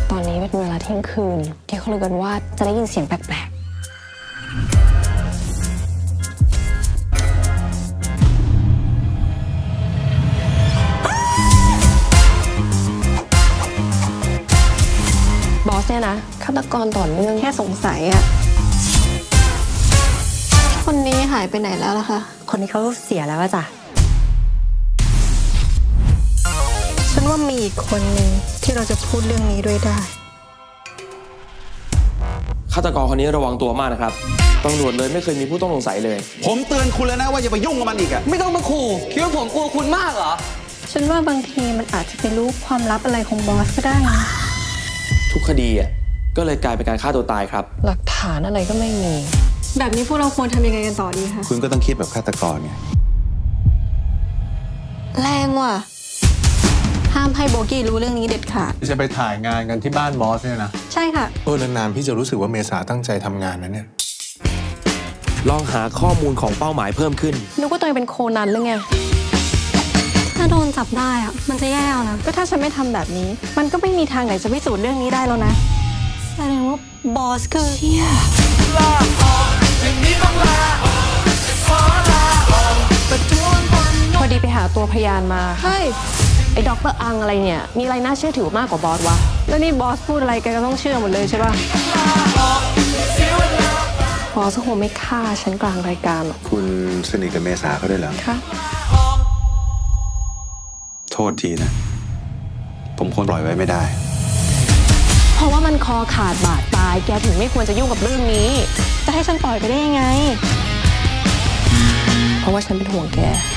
ตอนนี้เป็นเวลาเที่ยงคืนที่เขาลือกันว่าจะได้ยินเสียงแปลกบอสเนี่ยนะฆาตกรต่อเนื่องแค่สงสัยอะคนนี้หายไปไหนแล้วล่ะคะคนนี้เขาเสียแล้วจ้ะฉันว่ามีอีกคนหนึ่งที่เราจะพูดเรื่องนี้ด้วยได้ฆาตกรคนนี้ระวังตัวมากนะครับตำรวจเลยไม่เคยมีผู้ต้องสงสัยเลยผมเตือนคุณแล้วนะว่าอย่าไปยุ่งกับมันอีกอะไม่ต้องมาขู่คิดว่าผมกลัวคุณมากเหรอฉันว่าบางทีมันอาจจะไปรู้ความลับอะไรของบอสก็ได้นะทุกคดีอ่ะก็เลยกลายเป็นการฆ่าตัวตายครับหลักฐานอะไรก็ไม่มีแบบนี้พวกเราควรทำยังไงกันต่อดีคะคุณก็ต้องคิดแบบฆาตกรไงแรงว่ะห้ามให้โบกี้รู้เรื่องนี้เด็ดขาดจะไปถ่ายงานกันที่บ้านบอสเนี่ยนะใช่ค่ะนานๆพี่จะรู้สึกว่าเมษาตั้งใจทำงานนะเนี่ยลองหาข้อมูลของเป้าหมายเพิ่มขึ้นนึกว่าตัวเองเป็นโคนันหรือไงถ้าโดนจับได้อะมันจะแย่นะก็ถ้าฉันไม่ทำแบบนี้มันก็ไม่มีทางไหนจะพิสูจน์เรื่องนี้ได้แล้วนะแสดงว่าบอสคือพอดีไปหาตัวพยานมาไอ้ด็อกเตอร์อังอะไรเนี่ยมีอะไรน่าเชื่อถือมากกว่าบอสวะแล้วนี่บอสพูดอะไรแกก็ต้องเชื่อหมดเลยใช่ป่ะบอสคงไม่ฆ่าฉันกลางรายการหรอกคุณสนิทกับเมษาเขาด้วยเหรอคะโทษทีนะผมคงปล่อยไว้ไม่ได้เพราะว่ามันคอขาดบาดตายแกถึงไม่ควรจะยุ่งกับเรื่องนี้จะให้ฉันปล่อยไปได้ยังไงเพราะว่าฉันเป็นห่วงแก